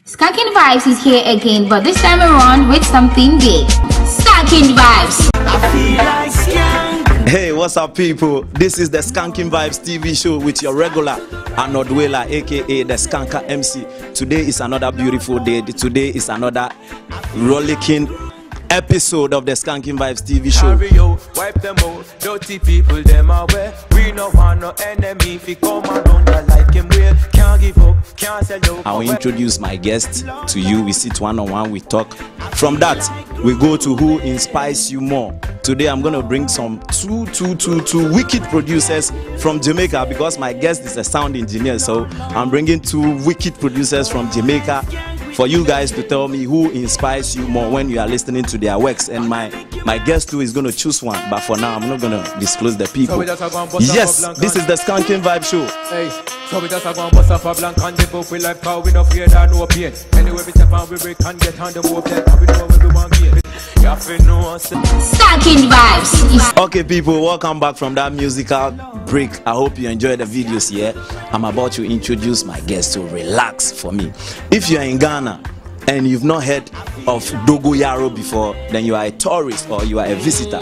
Skanking Vibes is here again, but this time around with something big. Skanking Vibes. I feel like skank. Hey, what's up, people? This is the Skanking Vibes TV show with your regular Anodwela, aka the Skanker MC. Today is another beautiful day. Today is another rollicking episode of the Skanking Vibes TV show. Wipe them out, dirty people them away. We no want no enemy. If he come around, I like him well. Can't give up, can't sell out. I will introduce my guest to you. We sit one-on-one, we talk. From that, we go to who inspires you more. Today, I'm gonna bring some two wicked producers from Jamaica because my guest is a sound engineer. So I'm bringing two wicked producers from Jamaica for you guys to tell me who inspires you more when you are listening to their works. And my guest too is going to choose one, but for now I'm not going to disclose the people. Yes, this is the Skanking Vibe show. Hey, so we just a go and bust up a blank and the book we like power, we no fear that no pain. Anyway we step and we break and get on the move, then we know everyone here. You have to know us. Skanking Vibes. Okay, people, welcome back from that musical break. I hope you enjoyed the videos here. I'm about to introduce my guest, so relax for me. If you're in Ghana and you've not heard of Dogoyaro before, then you are a tourist or you are a visitor.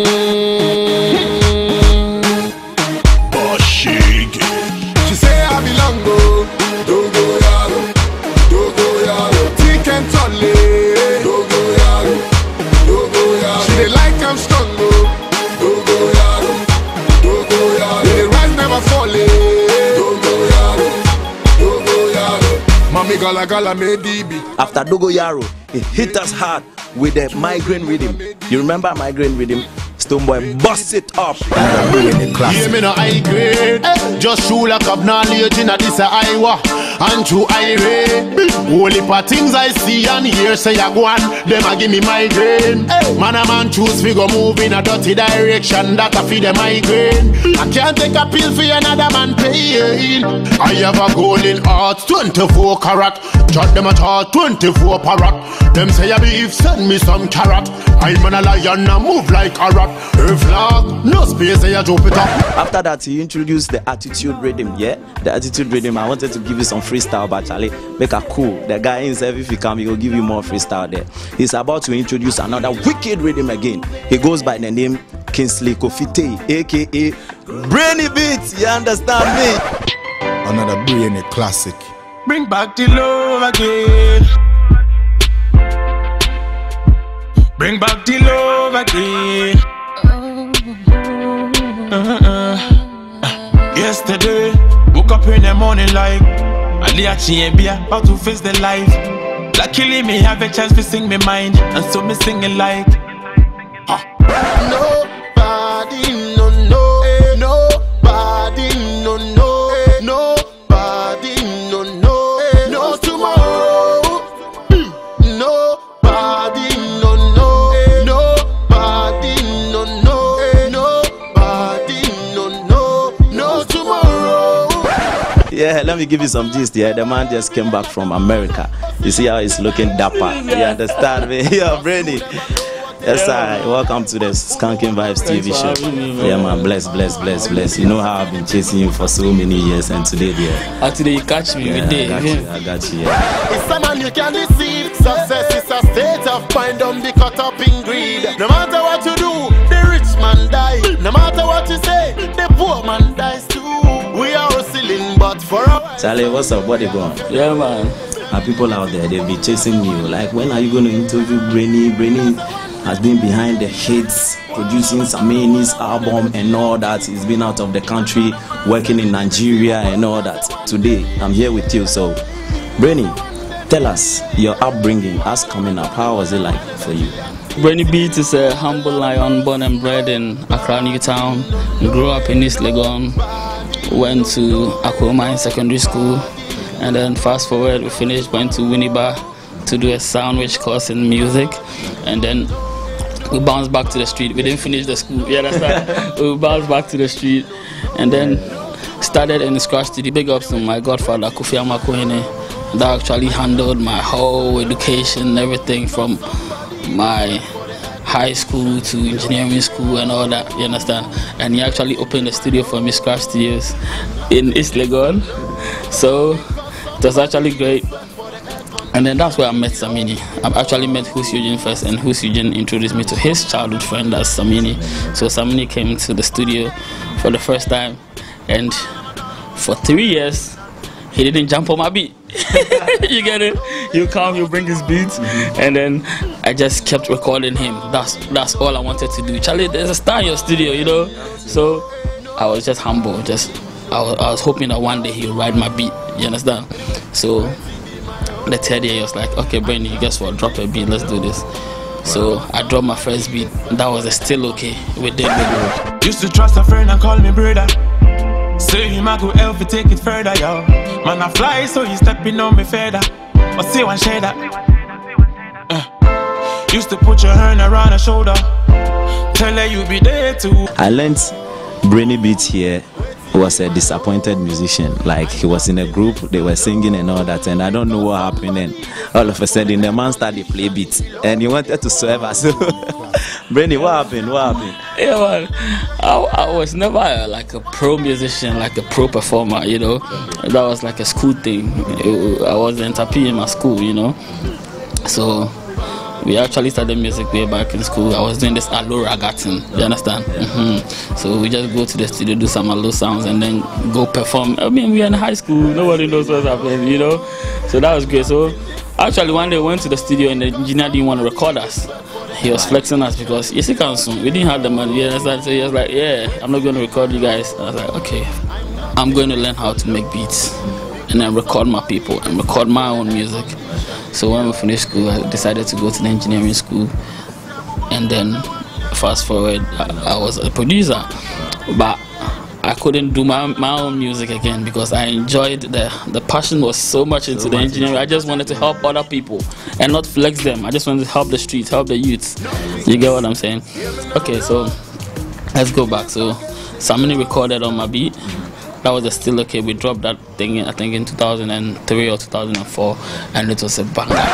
She say I belong go Dogoyaro, Dogoyaro, thick and tall, Dogoyaro, Dogoyaro. She dey like I'm strong go Dogoyaro, Dogoyaro. They rise never fall, Dogoyaro, Dogoyaro. Mommy gala gala me DB. After Dogoyaro, it hit us hard with the migraine rhythm. You remember migraine rhythm? Stonebwoy bust it up. Hear me no high grade, just show like of knowledge in a this Iowa and true irate. Only for things I see and hear say I go on, them a give me migraine. Man a man choose figure move in a dirty direction that a feed the migraine. I can't take a pill for another man pain. I have a golden heart, 24 carat. Shot them at heart, 24 parrot. Them say a beef, send me some carrot. I'm an a lion, I move like a rat. Her flag, no space, I drop it up. After that, he introduced the attitude rhythm, yeah? The attitude rhythm, I wanted to give you some freestyle, but Charlie, make a cool. The guy himself, if he come, he will give you more freestyle there. He's about to introduce another wicked rhythm again. He goes by the name Kingsley Kofite, aka Brainy Beats, you understand me? Another brainy classic. Bring back the love again. Bring back the love again. Yesterday, woke up in the morning like Aliachi and Bia, about to face the life. Luckily me have a chance to sing my mind, and so me singing like Nobody no no, nobody no no, nobody no no, no tomorrow. Nobody no no, nobody no no, nobody no no, no tomorrow. Yeah, let me give you some gist here. The man just came back from America. You see how he's looking dapper. You understand me? Yeah, Brainy. Yes, sir. Welcome to the Skanking Vibes TV show. Yeah, man. Bless. You know how I've been chasing you for so many years, and today, dear. Today you catch me with day. I got you. Yeah. It's a man you can deceive. Success is a state of mind. Don't be caught up in greed. No matter what you do, the rich man die. No matter what you say, the poor man dies too. We are hustling, but for a Charlie, what's up? What they going? Yeah, man. Are people out there, they'll be chasing you. Like, when are you going to interview Brainy? Brainy has been behind the hits, producing Samani's album and all that. He's been out of the country, working in Nigeria and all that. Today, I'm here with you. So, Brainy, tell us your upbringing, us coming up. How was it like for you? Brainy Beats is a humble lion, born and bred in Accra, Newtown. Grew up in East Legon, went to Akoma Secondary School, and then fast forward, we finished, went to Winneba to do a sandwich course in music, and then we bounced back to the street. We didn't finish the school, you understand? We bounced back to the street, and then started in the scratch studio. Big ups to my godfather, Kofi Amakohene, that actually handled my whole education, everything from my high school to engineering school and all that, you understand? And he actually opened a studio for me, Scratch Studios, in East Legon. So it was actually great. And then that's where I met Samini. I actually met Who's Eugene first, and Who's Eugene introduced me to his childhood friend, that's Samini. So Samini came to the studio for the first time, and for 3 years, he didn't jump on my beat. You get it? He'll come, he'll bring his beats, and then I just kept recording him. That's all I wanted to do. Charlie, there's a star in your studio, you know? So I was just humble. I was hoping that one day he'll ride my beat, you understand? So the third year, he was like, okay, Brandy, guess what? Drop a beat, let's do this. So I dropped my first beat. That was a Still Okay with David. Used to trust a friend and call me brother. Say him I go help you take it further, yo. Man I fly, so you stepping on me feather. Or say one shader. Used to put your hand around her shoulder. Tell her you be there too. I learned Brainy Beat here was a disappointed musician. Like, he was in a group, they were singing and all that, and I don't know what happened. And all of a sudden the man started to play beats and he wanted to serve us. Brainy, what happened? Yeah, man, I was never like a pro musician, like a pro performer, you know. That was like a school thing. I was the NTP in my school, you know. So we actually started music way back in school. I was doing this Allo Ragatin, you understand? So we just go to the studio, do some Allo sounds, and then go perform. I mean, we were in high school, nobody knows what's happening, you know? So that was great. So actually one day we went to the studio and the engineer didn't want to record us. He was flexing us because, yes, he can soon. We didn't have the money, you understand? So he was like, yeah, I'm not going to record you guys. I was like, okay, I'm going to learn how to make beats and then record my people and record my own music. So when we finished school, I decided to go to the engineering school, and then fast forward, I was a producer, but I couldn't do my own music again because I enjoyed the passion was so much into the engineering. I just wanted to help other people and not flex them. I just wanted to help the streets, help the youths. You get what I'm saying? Okay, so let's go back. So Samini recorded on my beat. That was Still Okay. We dropped that thing, I think, in 2003 or 2004, and it was a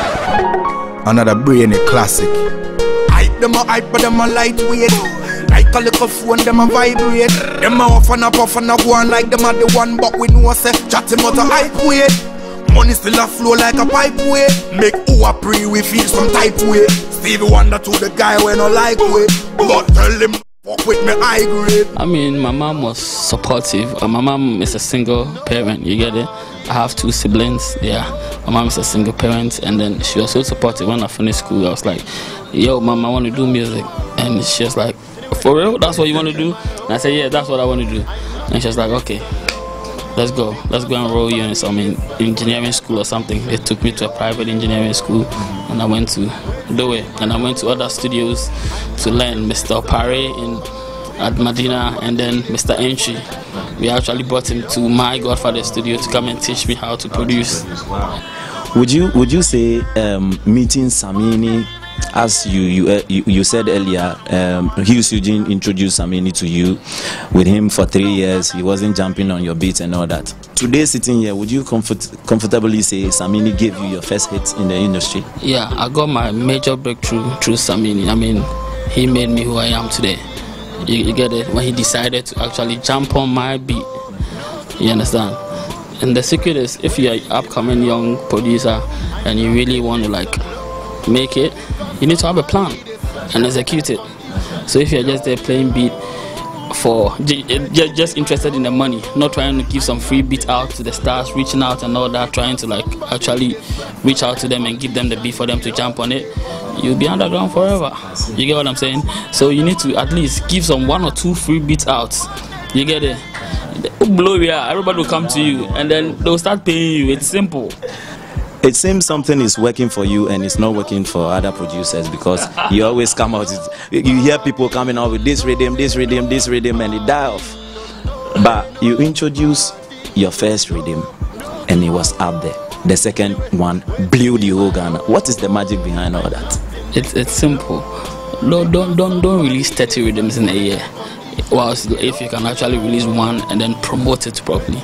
banger. Another Brainy classic. Hype them a hype, but them a lightweight. Like a little phone, them a vibrate. Them a off and a puff and a go on like them a the one, but we know say chat him out a hype weight. Money still a flow like a pipe way. Make who a pre we feel some type way. Stevie Wonder to the guy when I like way, but tell him fuck with me high grade. I mean, my mom was supportive. My mom is a single parent, you get it? I have 2 siblings, yeah. My mom is a single parent, and then she was so supportive. When I finished school, I was like, yo, mom, I want to do music. And she was like, for real? That's what you want to do? And I said, yeah, that's what I want to do. And she was like, okay, let's go and enroll you in some engineering school or something. They took me to a private engineering school, and I went to do it. And I went to other studios to learn. Mr. Pare at Medina, and then Mr. Entry. We actually brought him to my Godfather studio to come and teach me how to produce. Would you say meeting Samini, as you said earlier, Hughes Eugene introduced Samini to you. With him for 3 years, he wasn't jumping on your beats and all that. Today, sitting here, would you comfortably say Samini gave you your first hit in the industry? Yeah, I got my major breakthrough through Samini. I mean, he made me who I am today. You get it? When he decided to actually jump on my beat, you understand? And the secret is, if you're an upcoming young producer and you really want to like make it, you need to have a plan and execute it. So if you're just there playing beat for just interested in the money, not trying to give some free beat out to the stars, reaching out and all that, trying to like actually reach out to them and give them the beat for them to jump on it, you'll be underground forever. You get what I'm saying? So you need to at least give some 1 or 2 free beats out. You get it? Blow it out. Everybody will come to you and then they'll start paying you. It's simple. It seems something is working for you and it's not working for other producers, because you always come out, you hear people coming out with this rhythm, and it die off. But you introduce your first rhythm and it was up there. The second one blew the whole Ghana. What is the magic behind all that? It's simple. No, don't release 30 rhythms in a year. Whilst if you can actually release 1 and then promote it properly.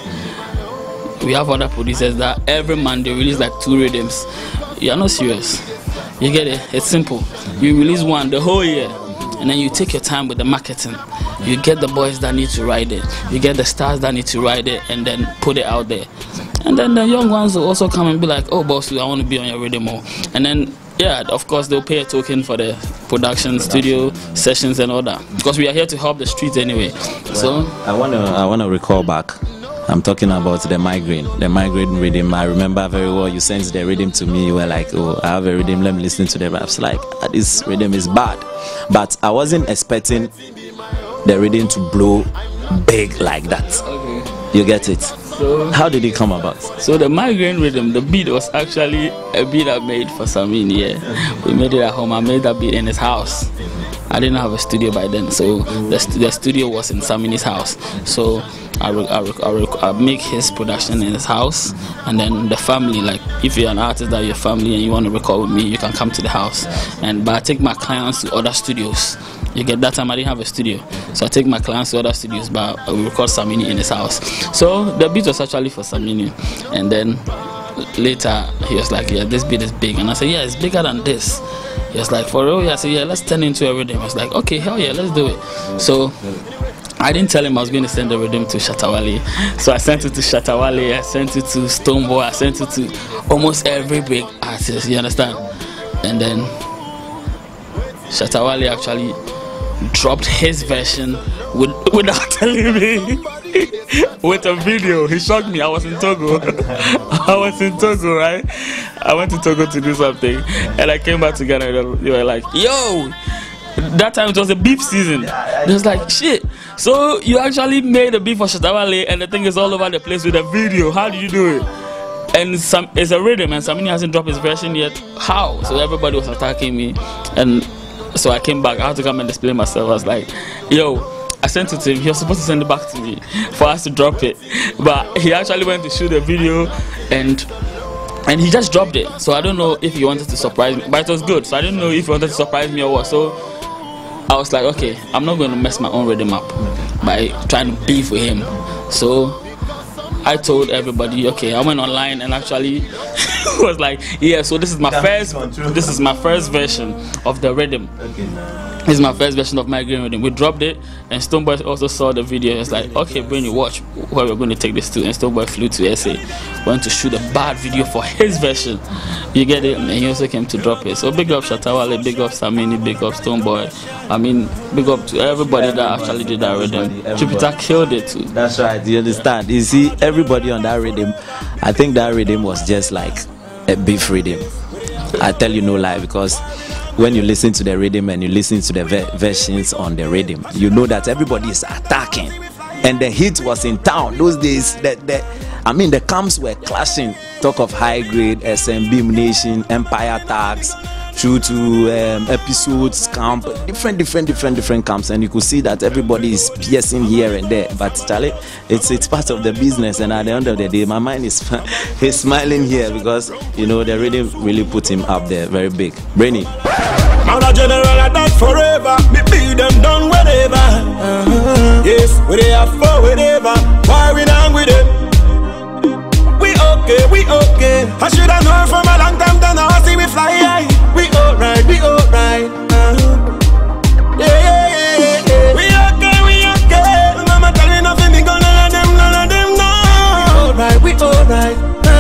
We have other producers that every month they release like 2 rhythms. You are not serious. You get it? It's simple. You release 1 the whole year, and then you take your time with the marketing. You get the boys that need to ride it. You get the stars that need to ride it, and then put it out there. And then the young ones will also come and be like, oh boss, I want to be on your rhythm more. And then yeah, of course they'll pay a token for the production, studio sessions and all that, because we are here to help the streets anyway. Well, so I wanna recall back. I'm talking about the migraine rhythm. I remember very well you sent the rhythm to me. You were like, oh, I have a rhythm, let me listen to them. I was like, this rhythm is bad. But I wasn't expecting the rhythm to blow big like that. Okay. You get it? So, how did it come about? So the migraine rhythm, the beat was actually a beat I made for Samini. Yeah, we made it at home. I made that beat in his house. I didn't have a studio by then, so the studio was in Samini's house. So I make his production in his house, and then the family, like if you're an artist that your family and you want to record with me, you can come to the house. But I take my clients to other studios. You get that time I didn't have a studio, so I take my clients to other studios, but we record Samini in his house. So the beat was actually for Samini, and then later he was like, yeah, this beat is big, and I said, yeah, it's bigger than this. He was like, for real? Yeah, I said, yeah, let's turn into a rhythm. I was like, okay, hell yeah, let's do it. So I didn't tell him I was going to send the rhythm to Shatta Wale. So I sent it to Shatta Wale, I sent it to Stonebwoy, I sent it to almost every big artist, you understand? And then Shatta Wale actually dropped his version without telling me with a video. He shocked me. I was in Togo. Right? I went to Togo to do something, and I came back to Ghana. They were like, yo, that time it was a beef season. It was like, shit, so you actually made a beef for Shatta Wale and the thing is all over the place with a video. How did you do it? And it's a rhythm, and Samini hasn't dropped his version yet. How? So everybody was attacking me, and so I came back. I had to come and display myself. I was like, yo, I sent it to him. He was supposed to send it back to me for us to drop it. But he actually went to shoot a video and he just dropped it. So I don't know if he wanted to surprise me. But it was good. So I didn't know if he wanted to surprise me or what. So I was like, okay, I'm not going to mess my own rhythm up by trying to beef with him. So I told everybody, okay, I went online and actually was like, yeah, so this is my first version of the rhythm. Okay. This is my first version of Migraine rhythm. We dropped it, and Stonebwoy also saw the video. It's like, okay, when you watch where we're going to take this to, and Stonebwoy flew to SA, went to shoot a bad video for his version. You get it? And he also came to drop it. So big up Shatta Wale, big up Samini, big up Stonebwoy. I mean, big up to everybody that actually did that rhythm. Jupiter killed it too. That's right. You understand? You see, everybody on that rhythm, I think that rhythm was just like a beef rhythm. I tell you no lie, because when you listen to the rhythm and you listen to the versions on the rhythm, you know that everybody is attacking, and the hit was in town those days. The camps were clashing. Talk of High Grade, SMB Nation, Empire Tax, through to Episodes camp, different camps, and you could see that everybody is piercing here and there. But Charlie, it's part of the business, and at the end of the day, my mind is he's smiling here because you know the rhythm really put him up there very big. Brainy. Man a general a that forever. Me beat them down whenever. Yes, we they have for whenever. Why we down with them? We okay. I should have known from a long time. Then I see we fly high. We alright. Yeah. We okay. Mama tell me nothing. Me gonna let them know. We alright.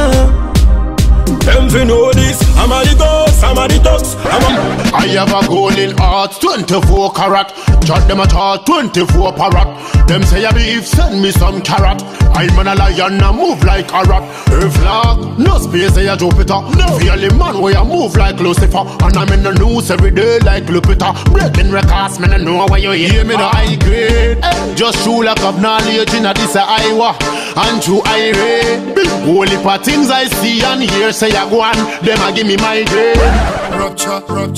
Them fi know this. I'm a the ghost, I'm a the thugs. I have a golden heart, 24 karat. Jot them at heart, 24 parrot. Them say a beef, send me some carrot. I'm an a lion, I move like a rat. Her flag, no space, say a Jupiter. No feeling man, where I move like Lucifer. And I'm in the news every day like Lupita. Breaking records, man, I know where you hear me. The high grade, just true like of knowledge in a this a Iowa. And true irate. Holy for things I see and hear, say I go on. Them a give me my grade. Rupture.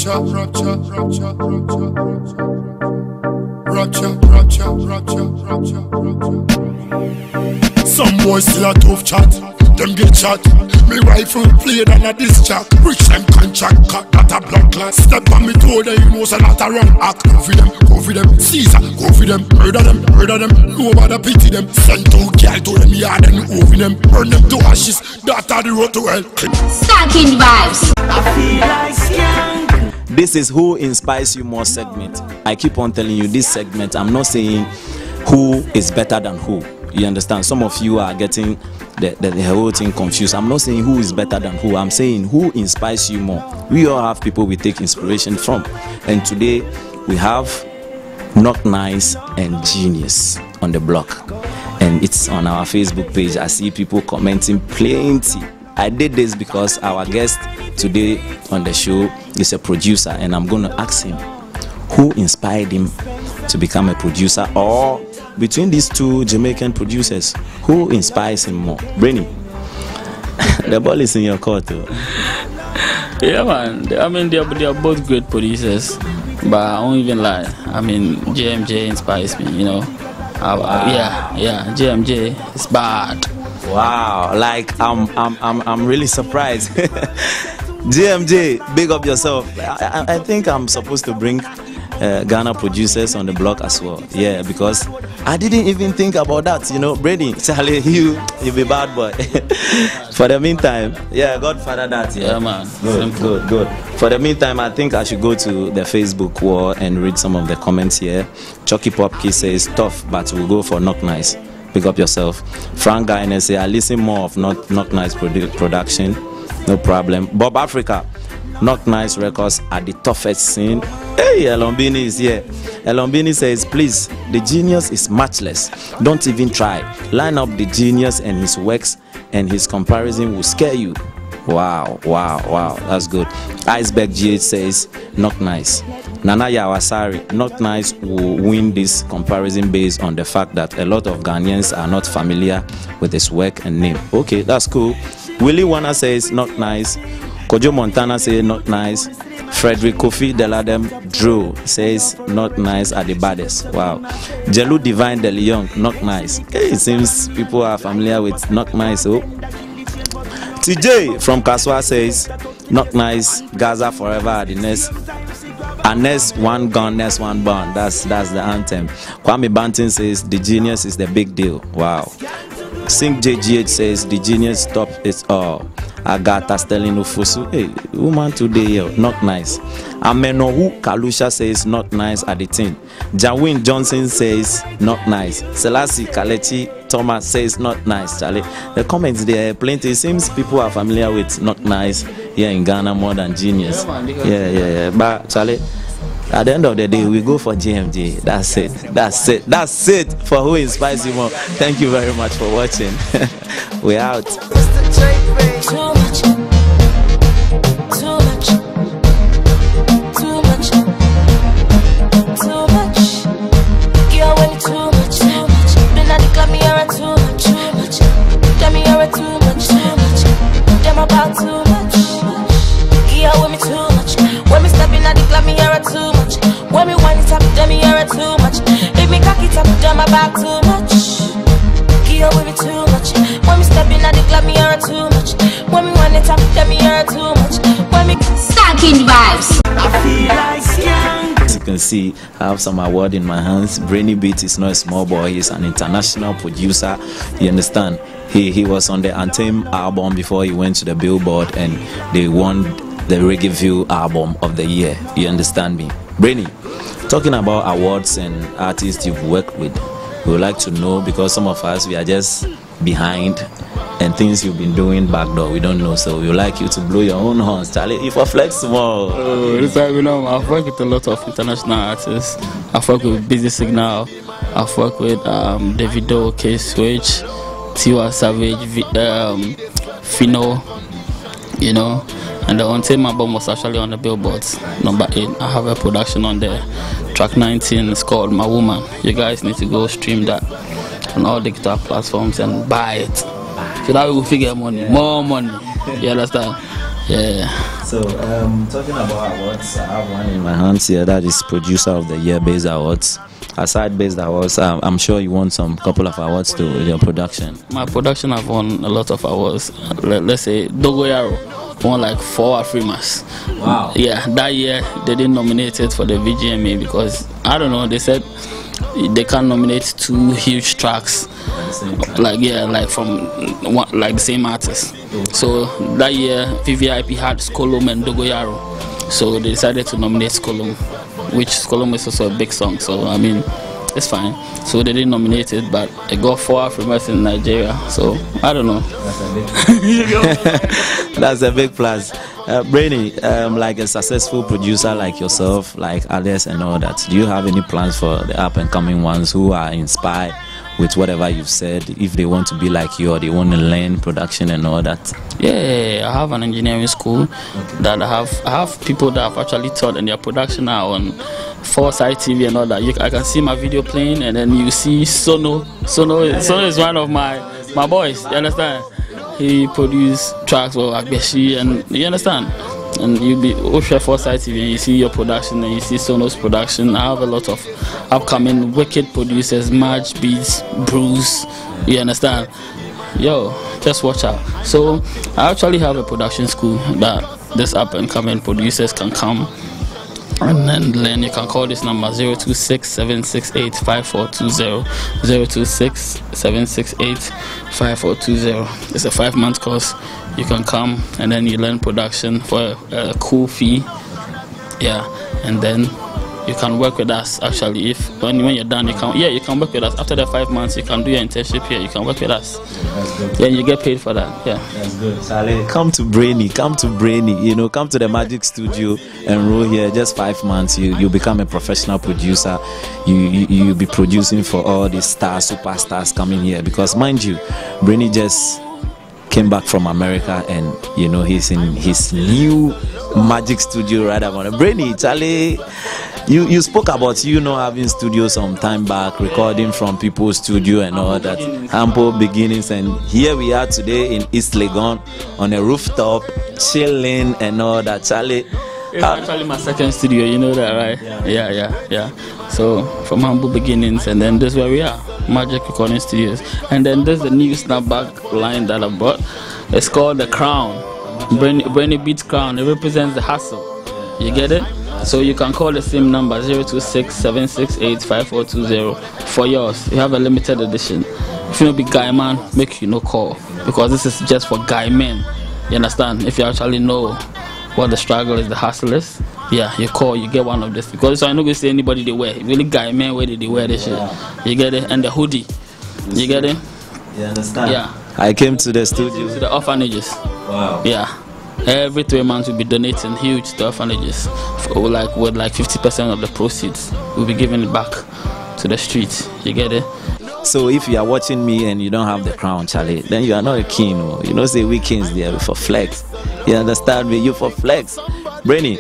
Some boys still a tough chat. Them get shot. Me rifle played on a disc jack. Rich them contract cut that a blood clot. Step on me toe there, you know so not a wrong act. Go for them, Caesar, go for them. Murder them. Nobody pity them. Send two girl to them yard and over them. Burn them to ashes. That are the road to hell. Stacking vibes. I feel like skank. This is Who Inspires You More segment. I keep on telling you this segment. I'm not saying who is better than who. You understand? Some of you are getting the whole thing confused. I'm not saying who is better than who. I'm saying who inspires you more. We all have people we take inspiration from. And today we have Not Nice and Genius on the block. And it's on our Facebook page. I see people commenting plenty. I did this because our guest today on the show is a producer, and I'm going to ask him who inspired him to become a producer, or between these two Jamaican producers, who inspires him more? Brainy, the ball is in your court too. Yeah, man. I mean, they are both great producers, but I won't even lie. I mean, JMJ inspires me, you know. Yeah, JMJ is bad. Wow, like I'm really surprised. JMJ, big up yourself. I think I'm supposed to bring Ghana producers on the block as well. Yeah, because I didn't even think about that. You know, Brady, Charlie, you be bad boy. For the meantime, yeah, Godfather that. Yeah, man. Good. For the meantime, I think I should go to the Facebook wall and read some of the comments here. Chucky Popkey says tough, but we'll go for Not Nice. Pick up yourself. Frank Gainer say I listen more of Not Nice production. No problem. Bob Africa, Not Nice records are the toughest scene. Hey, Elombini is here. Elombini says, please, the genius is matchless. Don't even try. Line up the genius and his works, and his comparison will scare you. Wow. That's good. Iceberg GH says, Not Nice. Nana Yawasari, Not Nice will win this comparison based on the fact that a lot of Ghanaians are not familiar with his work and name. Okay, that's cool. Willie Warner says Not Nice. Kojo Montana says Not Nice. Frederick Kofi Deladem Drew says Not Nice are the baddest. Wow. Jelu Divine De Leon, Not Nice. Hey, it seems people are familiar with Not Nice. Oh. TJ from Kaswa says Not Nice, Gaza forever at the next. And next one gun, next one born. That's the anthem. Kwame Banton says the genius is the big deal. Wow. Sing JGH says the genius top is all. Agatha Sterling Ufusu. Hey, woman today, Not Nice. Amenohu Kalusha says Not Nice at the team. Jawin Johnson says Not Nice. Selassie Kalechi Thomas says Not Nice. Charlie, the comments there are plenty. It seems people are familiar with Not Nice here in Ghana more than Genius. Yeah. But Charlie, at the end of the day, we go for JMJ. That's it for Who Inspires You More. Thank you very much for watching. We're out. Too much. Yeah, when it's too much. Then I declare me you're too much. Tell me you're too much. Them about too much. Yeah, when me too much. When me step in, I declare me you're too much. When me wind it up, them me you're too much. If me cock it up, them about too much. Yeah, when me too much. When me step in, I declare me you're too much. When me want it up, tell me you're too much. When me Stacking vibes. I feel like As you can see, I have some award in my hands. Brainy Beat is not a small boy. He's an international producer. You understand? He was on the Anthem album before he went to the Billboard, and they won the Reggae View album of the year. You understand me? Brainy, talking about awards and artists you've worked with, we would like to know, because some of us, we are just behind, and things you've been doing back door, we don't know. So we would like you to blow your own horns, Charlie. If I flex small. This time, you know, I've worked with a lot of international artists. I've worked with Busy Signal. I've worked with Davido, K-Switch, Tiwa Savage, Fino, you know. And the Anthem album was actually on the Billboards, number 8. I have a production on there. Track 19 is called My Woman. You guys need to go stream that on all digital platforms and buy it. So that we will figure money, more money. You understand? Yeah. So, talking about awards, I have one in my hands here. That is Producer of the Year Based Awards. Aside Based Awards, I'm sure you won some couple of awards to your production. My production, I've won a lot of awards. Let's say Dogoyaro won like 4 Afrimas. Wow. Yeah, that year they didn't nominate it for the VGMA because I don't know. They said they can't nominate 2 huge tracks, like from one, like the same artist. So that year VVIP had Skolom and Dogoyaro, so they decided to nominate Skolom, which Skolom is also a big song. So I mean, it's fine. So they didn't nominate it, but it got 4 Africans in Nigeria. So I don't know. That's a big plus. Brainy, like a successful producer like yourself, like Alex and all that, do you have any plans for the up and coming ones who are inspired with whatever you've said, if they want to be like you or they want to learn production and all that? Yeah, I have an engineering school that I have people that have actually taught, and their production are on Foresight TV and all that. I can see my video playing, and then you see Sono. Sono is one of my boys, you understand? He produced tracks for Agbeshi, and you understand? And you be Osha Foresight TV and you see your production and you see Sono's production. I have a lot of upcoming wicked producers, Marge Beats, Bruce, you understand? Yo, just watch out. So I actually have a production school that this up and coming producers can come and then you can call this number 026-768-5420, 026-768-5420. It's a 5-month course. You can come and then you learn production for a cool fee. Yeah, and then you can work with us. Actually, if when you're done, you can work with us. After the 5 months, you can do your internship here. You can work with us. That's good. Yeah, you get paid for that. Yeah, that's good. Charlie, come to Brainy. You know, come to the Magic Studio, enroll here. Just 5 months, you become a professional producer. You be producing for all these stars, superstars coming here. Because mind you, Brainy just came back from America, and you know he's in his new Magic Studio right about it. Brainy, Charlie, you spoke about having studio some time back, recording from people's studio and all that, humble beginnings, and here we are today in East Legon on a rooftop, chilling and all that. Charlie, it's actually my second studio, you know that, right? Yeah. So from humble beginnings, and then this is where we are, Magic Recording Studios. And then there's the new snapback line that I bought. It's called the Crown. Brainy Beats Crown. It represents the hustle. You get it? So you can call the same number 026-768-5420 for yours. You have a limited edition. If you don't be guy man, make you no call, because this is just for guy men. You understand? If you actually know what the struggle is, the hustle is, yeah, you call, you get one of this. Because so I'm not going to say anybody they wear. Really guy men where they wear this shit. You get it? And the hoodie. You get it? You understand? Yeah. I came to the studio. To the orphanages. Wow. Yeah. Every 3 months we'll be donating huge to orphanages. With like 50% of the proceeds. We'll be giving it back to the streets. You get it? So if you are watching me and you don't have the crown, Charlie, then you are not a king. You know, say we kings there for flex. You understand me? You for flex. Brainy,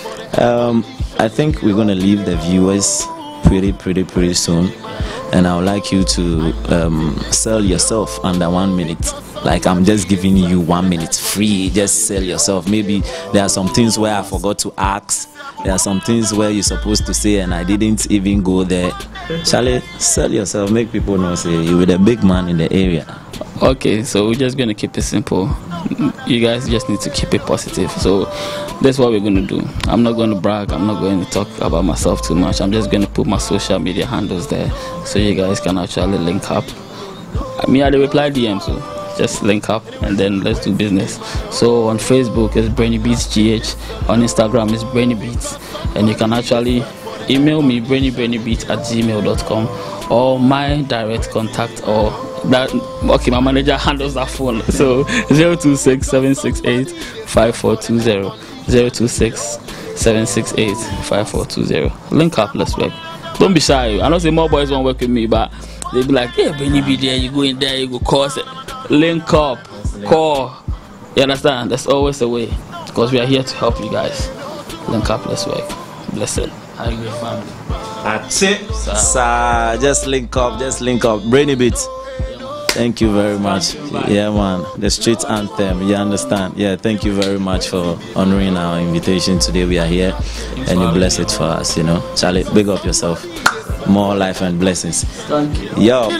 I think we're gonna leave the viewers pretty soon, and I would like you to sell yourself under 1 minute. Like, I'm just giving you 1 minute free. Just sell yourself. Maybe there are some things where I forgot to ask. There are some things where you're supposed to say and I didn't even go there. Charlie, sell yourself. Make people know, say you're the big man in the area. Okay, so we're just going to keep it simple. You guys just need to keep it positive. So that's what we're going to do. I'm not going to brag. I'm not going to talk about myself too much. I'm just going to put my social media handles there so you guys can actually link up. I will reply DM, so just link up and then let's do business. So on Facebook it's Brainy Beats GH, on Instagram it's Brainy Beats, and you can actually email me brainybeats@gmail.com, or my direct contact, or that my manager handles that phone. So 026-768-5420, 026-768-5420. Link up, let's work. Don't be shy. I know say more boys won't work with me, but they be like, yeah, Brainy be there, you go in there, you go cause it. Link up, call. You understand? There's always a way, because we are here to help you guys. Link up, let's work. Blessed. Have a great family. That's it, sir. Just link up, Brainy Beats. Thank you very much. Yeah, man. The street anthem. You understand? Yeah. Thank you very much for honoring our invitation today. We are here, and you bless it for us. You know, Charlie. Big up yourself. More life and blessings. Thank you. Yo.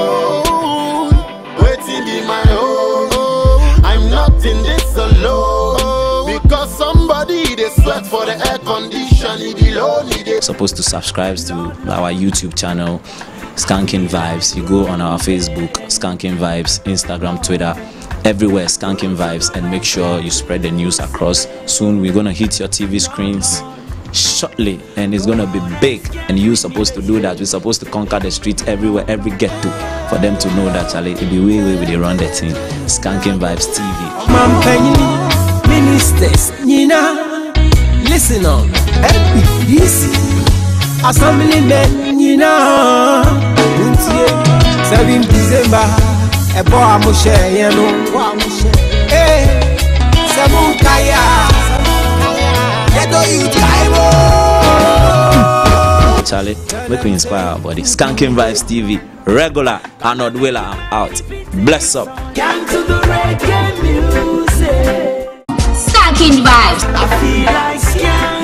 I'm not in this alone, because somebody they sweat for the air condition. Supposed to subscribe to our YouTube channel, Skanking Vibes. You go on our Facebook, Skanking Vibes, Instagram, Twitter, everywhere Skanking Vibes, and make sure you spread the news across. Soon we're gonna hit your TV screens, shortly, and it's gonna be big. And you're supposed to do that. We're supposed to conquer the streets everywhere, every ghetto, for them to know that Charlie, it be way they run the thing. Skanking Vibes TV. Ministers, Nina, listen on, easy. Assemblymen, Nina, 7 December, a boy, Moshe, hey, Samukaya, Charlie, make me inspire our body. Skanking Vibes TV, regular, Arnold Wheeler, I'm out. Bless up. Skanking Vibes. I feel like